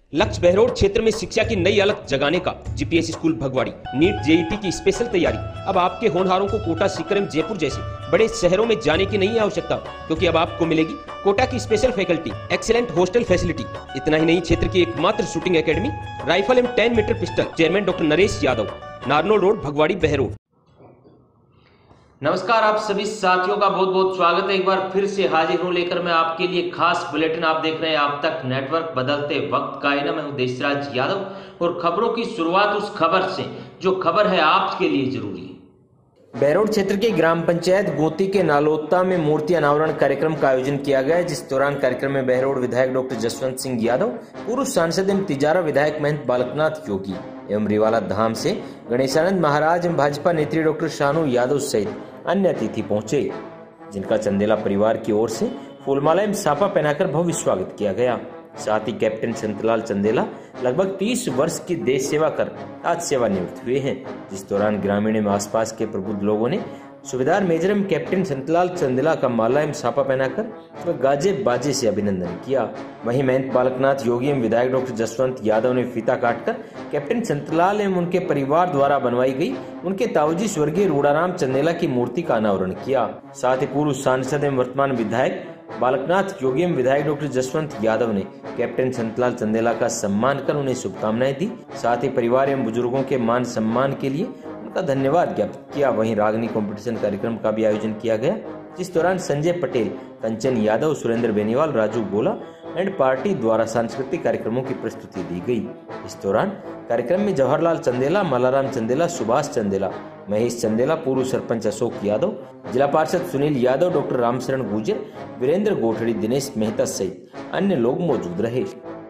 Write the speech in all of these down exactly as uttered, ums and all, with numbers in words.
लक्ष्य बहरोड क्षेत्र में शिक्षा की नई अलग जगाने का। GPS school Bhagwadi, NEET JET की स्पेशल तैयारी। अब आपके होनहारों को कोटा, सीकर, जयपुर जैसे बड़े शहरों में जाने की नहीं आवश्यकता, क्योंकि अब आपको मिलेगी कोटा की special faculty, excellent hostel facility. इतना ही नहीं, क्षेत्र की एकमात्र शूटिंग एकेडमी, राइफल एवं ten metre pistol. Chairman doctor Naresh Yadav, Narnaul road, Bhagwadi, Behror. नमस्कार, आप सभी साथियों का बहुत बहुत स्वागत है। एक बार फिर से हाजिर हूं लेकर मैं आपके लिए खास बुलेटिन। आप देख रहे हैं आप तक नेटवर्क, बदलते वक्त का आईना। मैं हूं देशराज यादव और खबरों की शुरुआत उस खबर से जो खबर है आपके लिए जरूरी है। बहरोड क्षेत्र के ग्राम पंचायत गोती के नालोत्ता में मूर्ति अनावरण कार्यक्रम का आयोजन किया गया, जिस दौरान कार्यक्रम में बहरोड विधायक डॉक्टर जसवंत सिंह यादव, पूर्व सांसद एवं तिजारा विधायक महंत बालकनाथ योगी एवं रिवाला धाम से गणेशानंद महाराज एवं भाजपा नेत्री डॉक्टर शानू यादव सहित अन्य अतिथि पहुंचे, जिनका चंदेला परिवार की ओर से फूलमाला एवं साफा पहनाकर भव्य स्वागत किया गया। साथ ही कैप्टन संतलाल चंदेला लगभग तीस वर्ष की देश सेवा कर आज सेवानिवृत्त हुए हैं, जिस दौरान ग्रामीण एवं आसपास के प्रबुद्ध लोगों ने सुबेदार मेजर एवं कैप्टन संतलाल चंदेला का माला एवं साफा पहनाकर व गाजे बाजे से अभिनंदन किया। वहीं महंत बालकनाथ योगी एवं विधायक डॉक्टर जसवंत यादव ने फीता काटकर कैप्टन संतलाल एवं उनके परिवार द्वारा बनवाई गई उनके ताऊजी स्वर्गीय रूढ़ाराम चंदेला की मूर्ति का अनावरण किया। साथ ही पूर्व सांसद एवं वर्तमान विधायक बालकनाथ योगी एवं विधायक डॉक्टर जसवंत यादव ने कैप्टन संतलाल चंदेला का सम्मान कर उन्हें शुभकामनाएं दी। साथ ही परिवार एवं बुजुर्गों के मान सम्मान के लिए उनका धन्यवाद ज्ञापित किया। वहीं रागनी कंपटीशन कार्यक्रम का भी आयोजन किया गया, जिस दौरान संजय पटेल, कंचन यादव, सुरेंद्र बेनीवाल, राजू गोला एंड पार्टी द्वारा सांस्कृतिक कार्यक्रमों की प्रस्तुति दी गई। इस दौरान कार्यक्रम में जवाहरलाल चंदेला, मलाराम चंदेला, सुभाष चंदेला, महेश चंदेला, पूर्व सरपंच अशोक यादव, जिला पार्षद सुनील यादव, डॉक्टर रामशरण गुर्जर, वीरेंद्र गोठड़ी, दिनेश मेहता सहित अन्य लोग मौजूद रहे।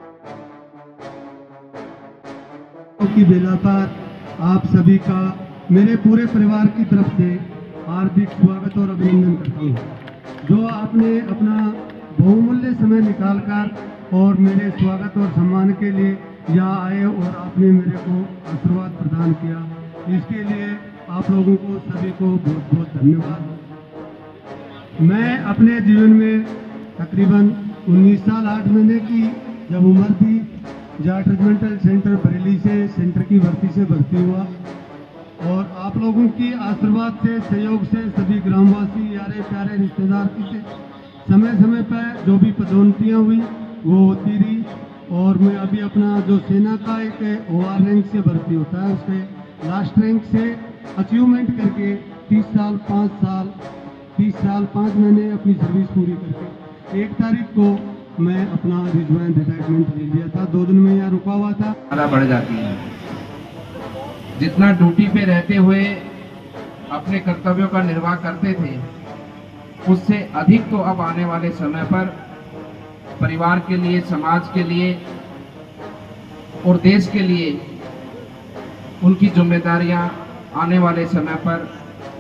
की बेला पर आप सभी का मेरे पूरे परिवार की तरफ से हार्दिक स्वागत और अभिनंदन करता हूँ, जो आपने अपना बहुमूल्य समय निकालकर और मेरे स्वागत और सम्मान के लिए यहाँ आए और आपने मेरे को आशीर्वाद प्रदान किया। इसके लिए आप लोगों को सभी को बहुत बहुत धन्यवाद। मैं अपने जीवन में तकरीबन उन्नीस साल आठ महीने की जब उम्र थी, जाट रेजिमेंटल सेंटर बरेली से सेंटर की भर्ती से भर्ती हुआ और आप लोगों की आशीर्वाद से, सहयोग से, सभी ग्रामवासी, यारे प्यारे रिश्तेदार की समय समय पर जो भी पदोन्नतियाँ हुई वो होती रही और मैं अभी अपना जो सेना का एक ओ आर रैंक से भर्ती होता है उसके लास्ट रैंक से अचीवमेंट करके तीस साल पाँच साल तीस साल पाँच महीने अपनी सर्विस पूरी करके एक तारीख को मैं अपना रिजवाइन रिटायरमेंट ले लिया था। दो दिन में यहाँ रुका हुआ था। बढ़ जाती है। जितना ड्यूटी पे रहते हुए अपने कर्तव्यों का निर्वाह करते थे, उससे अधिक तो अब आने वाले समय पर परिवार के लिए, समाज के लिए और देश के लिए उनकी जिम्मेदारियां आने वाले समय पर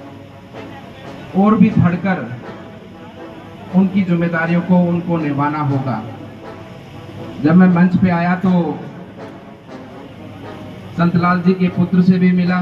और भी बढ़कर उनकी जिम्मेदारियों को उनको निभाना होगा। जब मैं मंच पे आया तो संतलाल जी के पुत्र से भी मिला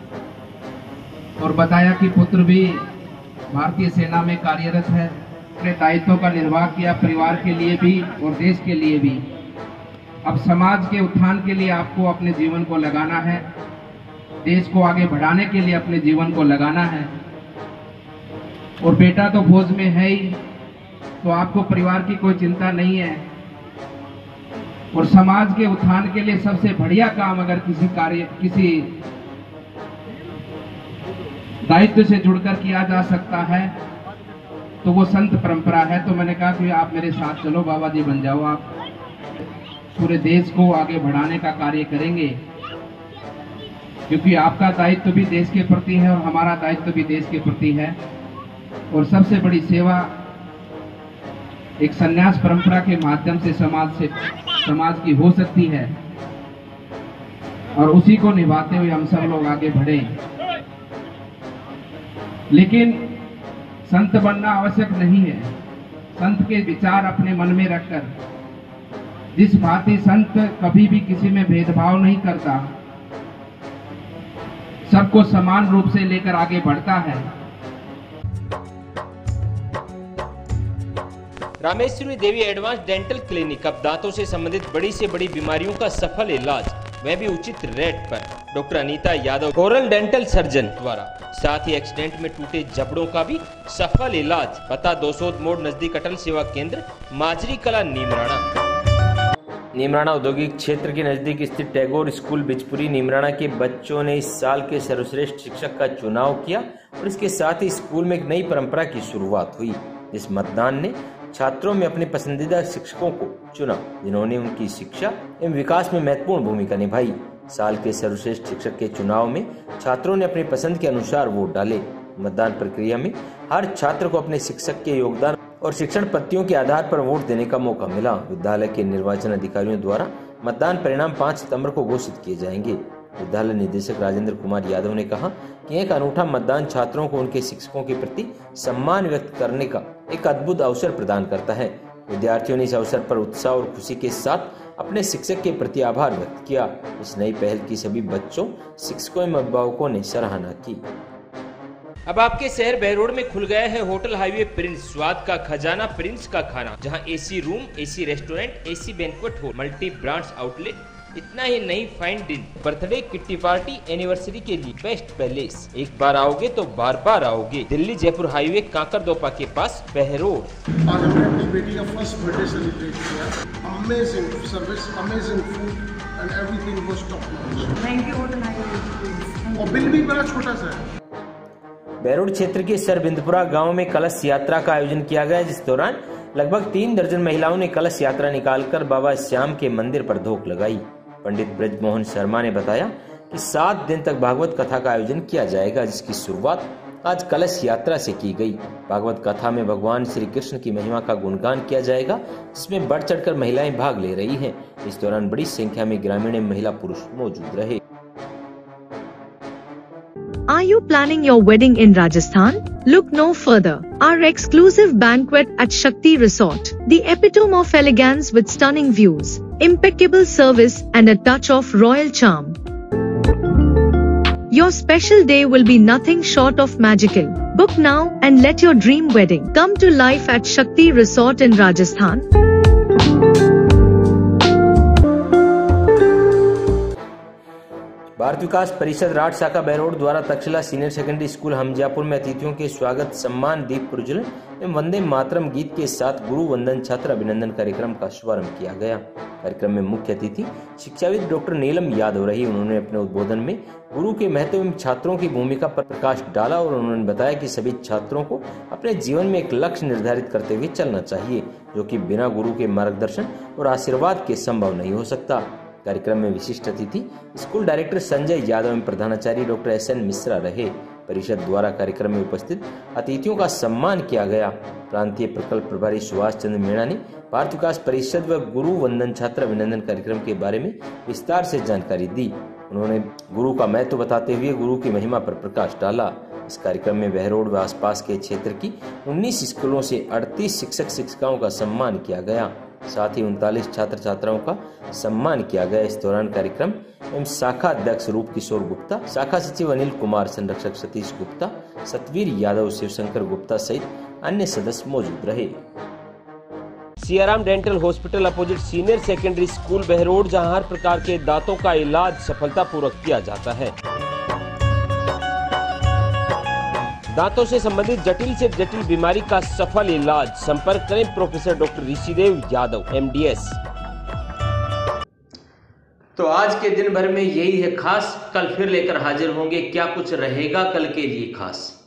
और बताया कि पुत्र भी भारतीय सेना में कार्यरत है, अपने दायित्वों का निर्वाह किया परिवार के लिए भी और देश के लिए भी। अब समाज के उत्थान के लिए आपको अपने जीवन को लगाना है, देश को आगे बढ़ाने के लिए अपने जीवन को लगाना है। और बेटा तो फौज में है ही, तो आपको परिवार की कोई चिंता नहीं है। और समाज के उत्थान के लिए सबसे बढ़िया काम अगर किसी कार्य, किसी दायित्व से जुड़कर किया जा सकता है तो वो संत परंपरा है। तो मैंने कहा कि आप मेरे साथ चलो, बाबा जी बन जाओ, आप पूरे देश को आगे बढ़ाने का कार्य करेंगे, क्योंकि आपका दायित्व भी देश के प्रति है और हमारा दायित्व भी देश के प्रति है। और सबसे बड़ी सेवा एक संन्यास परंपरा के माध्यम से समाज से समाज की हो सकती है और उसी को निभाते हुए हम सब लोग आगे बढ़े। लेकिन संत बनना आवश्यक नहीं है। संत के विचार अपने मन में रखकर, जिस भांति संत कभी भी किसी में भेदभाव नहीं करता, सबको समान रूप से लेकर आगे बढ़ता है। Rameshwari Devi advance dental clinic, अब दांतों से संबंधित बड़ी से बड़ी बीमारियों का सफल इलाज, वह भी उचित रेट पर। Doctor Anita Yadav, oral dental surgeon द्वारा, साथ ही एक्सीडेंट में टूटे जबड़ों का भी सफल इलाज। पता दोसोद मोड़ नजदीक अटल सेवा केंद्र, माजरी कला, नीमराणा। नीमराणा औद्योगिक क्षेत्र के नजदीक स्थित टैगोर स्कूल बिजपुरी नीमराणा के बच्चों ने इस साल के सर्वश्रेष्ठ शिक्षक का चुनाव किया और इसके साथ ही स्कूल में एक नई परंपरा की शुरुआत हुई। इस मतदान ने छात्रों में अपने पसंदीदा शिक्षकों को चुना, जिन्होंने उनकी शिक्षा एवं विकास में महत्वपूर्ण भूमिका निभाई। साल के सर्वश्रेष्ठ शिक्षक के चुनाव में छात्रों ने अपनी पसंद के अनुसार वोट डाले। मतदान प्रक्रिया में हर छात्र को अपने शिक्षक के योगदान और शिक्षण पत्तियों के आधार पर वोट देने का मौका मिला। विद्यालय के निर्वाचन अधिकारियों द्वारा मतदान परिणाम पाँच सितंबर को घोषित किए जाएंगे। विद्यालय निदेशक राजेंद्र कुमार यादव ने कहा कि एक अनूठा मतदान छात्रों को उनके शिक्षकों के प्रति सम्मान व्यक्त करने का एक अद्भुत अवसर प्रदान करता है। विद्यार्थियों ने इस अवसर पर उत्साह और खुशी के साथ अपने शिक्षक के प्रति आभार व्यक्त किया। इस नई पहल की सभी बच्चों, शिक्षकों एवं अभिभावकों ने सराहना की। अब आपके शहर बहरोड में खुल गया है होटल हाईवे प्रिंस, स्वाद का खजाना प्रिंस का खाना, जहां AC room, AC restaurant, AC banquet hall, multi brands outlet. इतना ही नहीं, फाइन डिन, बर्थडे, किट्टी पार्टी, एनिवर्सरी के लिए बेस्ट पैलेस। एक बार आओगे तो बार बार आओगे। दिल्ली जयपुर हाईवे काकरदोपा के पास बहरोड। आज हमने अपनी बेटी का फर्स्ट बर्थडे सेलिब्रेट किया। Amazing service, amazing food and everything was top notch. Thank you hotel highway. और बिल भी बड़ा छोटा सा है। बहरोड क्षेत्र के सरबिंदपुरा गांव में कलश यात्रा का आयोजन किया गया, जिस दौरान लगभग तीन दर्जन महिलाओं ने कलश यात्रा निकालकर बाबा श्याम के मंदिर पर धोख लगाई। पंडित ब्रजमोहन शर्मा ने बताया कि सात दिन तक भागवत कथा का आयोजन किया जाएगा, जिसकी शुरुआत आज कलश यात्रा से की गई। भागवत कथा में भगवान श्री कृष्ण की महिमा का गुणगान किया जाएगा, जिसमें बढ़ चढ़कर महिलाएं भाग ले रही हैं। इस दौरान बड़ी संख्या में ग्रामीण एवं महिला पुरुष मौजूद रहे। Are you planning your wedding in Rajasthan? Look no further. Our exclusive banquet at Shakti Resort, the epitome of elegance with stunning views, impeccable service and a touch of royal charm. Your special day will be nothing short of magical. Book now and let your dream wedding come to life at Shakti Resort in Rajasthan. Bharat विकास परिषद राठ शाखा बहरोड द्वारा Takshashila senior secondary school Hamjapur में अतिथियों के स्वागत, सम्मान, दीप प्रज्वलन एवं वंदे मातरम गीत के साथ गुरु वंदन छात्र अभिनंदन कार्यक्रम का शुभारंभ किया गया। कार्यक्रम में मुख्य अतिथि शिक्षाविद डॉक्टर नीलम यादव रही। उन्होंने अपने उद्बोधन में गुरु के महत्व एवं छात्रों की भूमिका पर प्रकाश डाला और उन्होंने बताया कि सभी छात्रों को अपने जीवन में एक लक्ष्य निर्धारित करते हुए चलना चाहिए, जो कि बिना गुरु के मार्गदर्शन और आशीर्वाद के संभव नहीं हो सकता। कार्यक्रम में विशिष्ट अतिथि स्कूल डायरेक्टर संजय यादव एवं प्रधानाचार्य डॉक्टर एस एन मिश्रा रहे। परिषद द्वारा कार्यक्रम में उपस्थित अतिथियों का सम्मान किया गया। प्रांतीय प्रकल्प प्रभारी सुभाष चंद्र मीणा ने भारत विकास परिषद व गुरु वंदन छात्र अभिनंदन कार्यक्रम के बारे में विस्तार से जानकारी दी। उन्होंने गुरु का महत्व बताते हुए गुरु की महिमा पर प्रकाश डाला। इस कार्यक्रम में बहरोड व आसपास के क्षेत्र की उन्नीस स्कूलों से अड़तीस शिक्षक शिक्षिकाओं का सम्मान किया गया, साथ ही उनतालीस छात्र छात्राओं का सम्मान किया गया। इस दौरान कार्यक्रम एवं शाखा अध्यक्ष रूप किशोर गुप्ता, शाखा सचिव अनिल कुमार, संरक्षक सतीश गुप्ता, सतवीर यादव, शिवशंकर गुप्ता सहित अन्य सदस्य मौजूद रहे। Siyaram dental hospital opposite senior secondary school Behror, जहां हर प्रकार के दांतों का इलाज सफलतापूर्वक किया जाता है। दांतों से संबंधित जटिल से जटिल बीमारी का सफल इलाज। संपर्क करें professor doctor Rishidev Yadav, M D S. तो आज के दिन भर में यही है खास। कल फिर लेकर हाजिर होंगे। क्या कुछ रहेगा कल के लिए खास?